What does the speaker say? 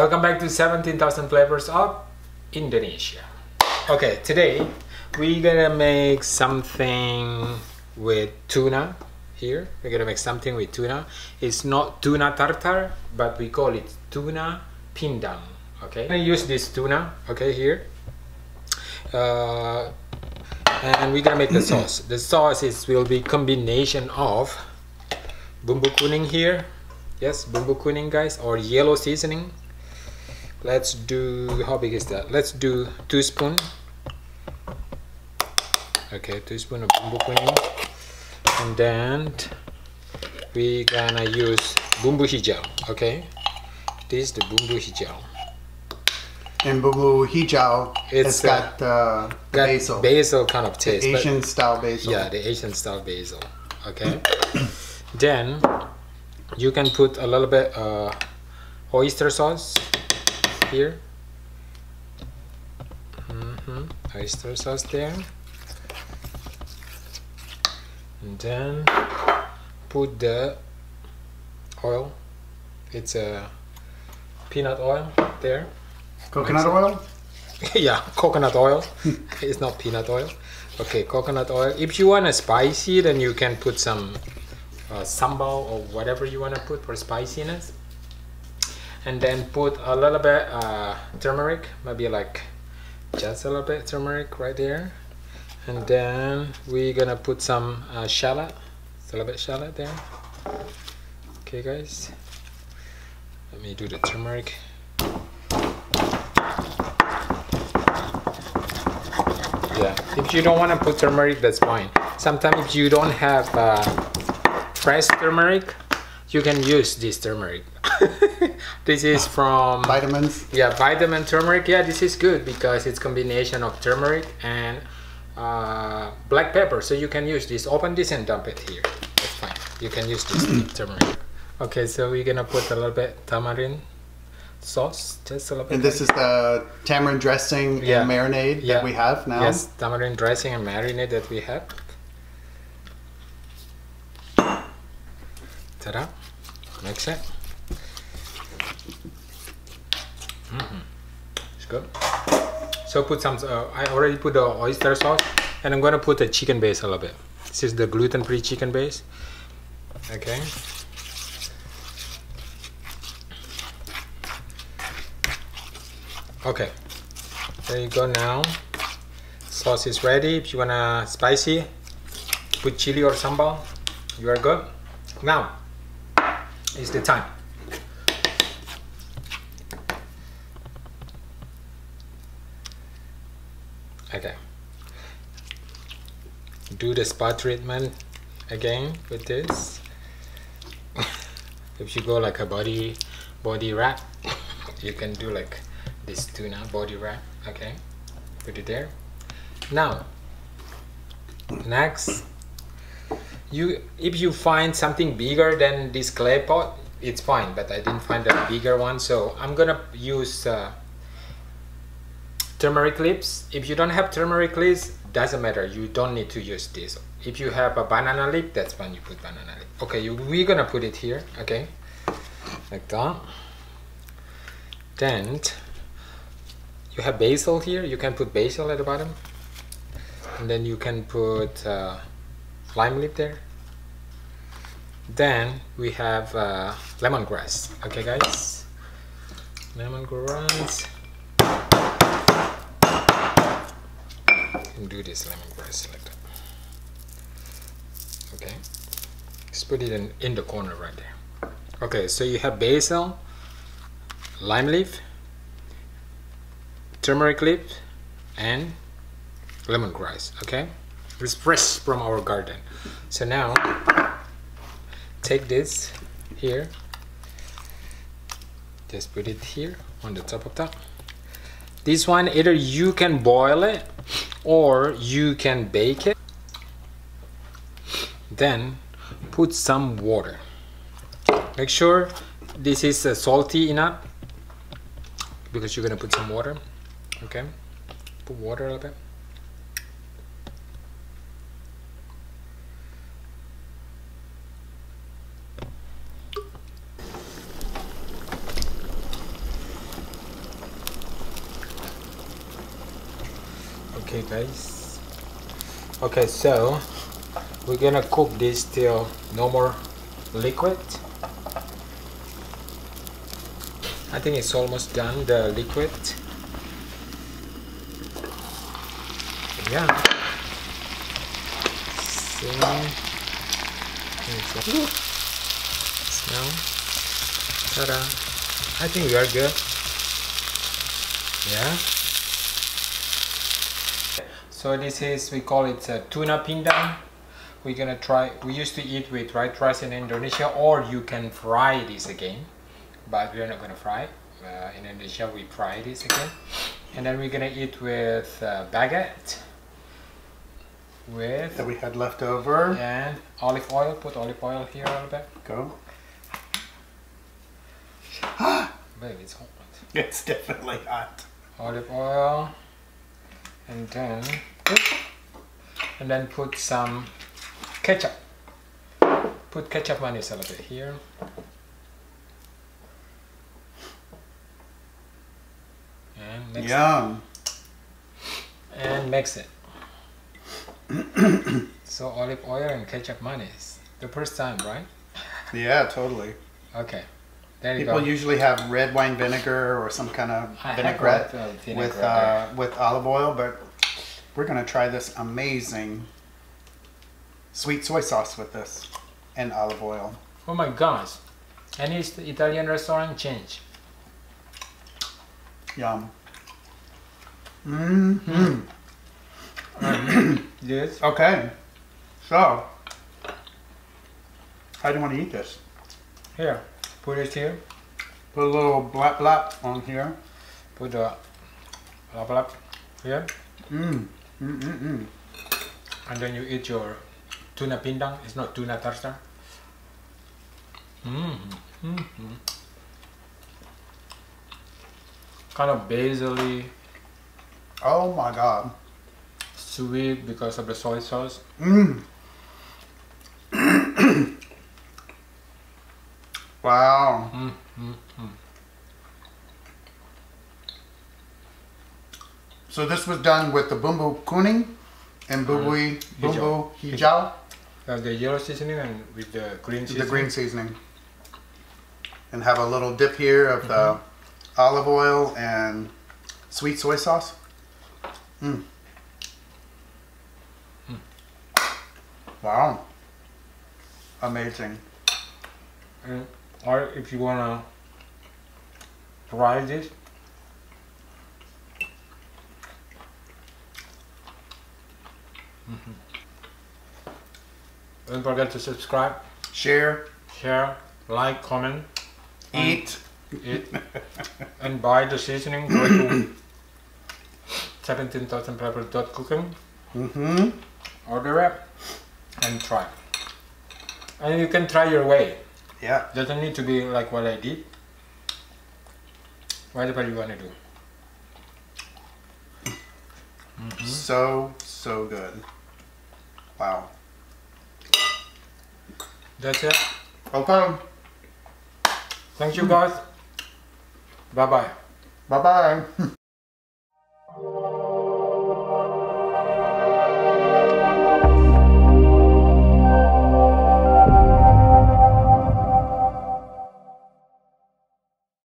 Welcome back to 17,000 Flavors of Indonesia. Okay, today we're gonna make something with tuna here. We're gonna make something with tuna. It's not tuna tartar, but we call it tuna pindang. Okay, I'm gonna use this tuna, okay, here. And we're gonna make the sauce. The sauce will be combination of bumbu kuning here. Yes, bumbu kuning, guys, or yellow seasoning. Let's do, how big is that? Let's do 2 spoons. Okay, 2 spoons of bumbu kuning. And then we gonna use bumbu hijau. Okay, this is the bumbu hijau. And bumbu hijau, it's got basil. Basil kind of taste. The Asian style basil. Yeah, the Asian style basil. Okay. Then you can put a little bit oyster sauce here. Oyster sauce there. And then put the oil. It's a peanut oil there. Coconut oil? Yeah, coconut oil. It's not peanut oil. Okay, coconut oil. If you want a spicy, then you can put some sambal or whatever you want to put for spiciness. And then put a little bit turmeric, maybe like just a little bit turmeric right there. And then we're gonna put some shallot, a little bit shallot there. Okay, guys. Let me do the turmeric. Yeah, if you don't want to put turmeric, that's fine. Sometimes if you don't have fresh turmeric, you can use this turmeric. This is from vitamins. Yeah, vitamin turmeric. Yeah, this is good because it's combination of turmeric and black pepper. So you can use this. Open this and dump it here. That's fine. You can use this turmeric. Okay, so we're gonna put a little bit tamarind sauce, just a little bit. And this is the tamarind dressing and marinade that we have now? Yes, tamarind dressing and marinade that we have. Ta-da! Mix it. It's good. So put some, I already put the oyster sauce, and I'm going to put the chicken base a little bit. This is the gluten-free chicken base. Okay. Okay, there you go. Now sauce is ready. If you wanna spicy, put chili or sambal. You are good. Now is the time. Okay, do the spa treatment again with this. If you go like a body wrap, you can do like this tuna body wrap. Okay, put it there. Now next, if you find something bigger than this clay pot, it's fine, but I didn't find a bigger one, so I'm gonna use turmeric leaves. If you don't have turmeric leaves, doesn't matter, you don't need to use this. If you have a banana leaf, that's when you put banana leaf. Okay, we're gonna put it here. Okay, like that. Then you have basil here. You can put basil at the bottom, and then you can put lime leaf there. Then we have lemongrass. Okay, guys, lemongrass. You can do this lemongrass like that. Okay, just put it in the corner right there. Okay, so you have basil, lime leaf, turmeric leaf, and lemongrass. Okay, it's fresh from our garden. So now take this here, just put it here on the top of that. This one, either you can boil it or you can bake it. Then put some water. Make sure this is salty enough because you're gonna put some water. Okay, put water a little bit. Okay guys, okay, so we're gonna cook this till no more liquid. I think it's almost done, the liquid. Yeah. Smell. Ta-da. I think we are good. Yeah. So this is, we call it tuna pindang. We're gonna try, we used to eat with white rice in Indonesia, or you can fry this again, but we're not gonna fry. In Indonesia we fry this again. And then we're gonna eat with baguette. With that we had left over. And olive oil, put olive oil here a little bit. Go. Babe, it's hot. It's definitely hot. Olive oil. And then put some ketchup. Put ketchup mayonnaise a little bit here. And mix Yum. it. And mix it. So olive oil and ketchup mayonnaise. The first time, right? Yeah, totally. Okay. There you People go. usually have red wine vinegar or some kind of vinaigrette with olive oil, but we're gonna try this amazing sweet soy sauce with this and olive oil. Oh my gosh. Any Italian restaurant change? Yum. Mm-hmm. Yes. Okay, so how do you want to eat this? Here. Put it here. Put a little blap blap on here. Put the blap here. And And then you eat your tuna pindang. It's not tuna tartar. Kind of basil-y, oh my god. sweet because of the soy sauce. Wow. So this was done with the bumbu kuning and bumbu hijau. The yellow seasoning and with the green seasoning. The green seasoning. And have a little dip here of the olive oil and sweet soy sauce. Wow. Amazing. And, or if you wanna try this, don't forget to subscribe, Share, share, like, comment, eat. And buy the seasoning. Go to 17,000pepper.cooking. Order it and try. And you can try your way. Yeah. Doesn't need to be like what I did. Whatever you want to do. So good. Wow. That's it. Okay. Thank you guys. Bye bye. Bye bye.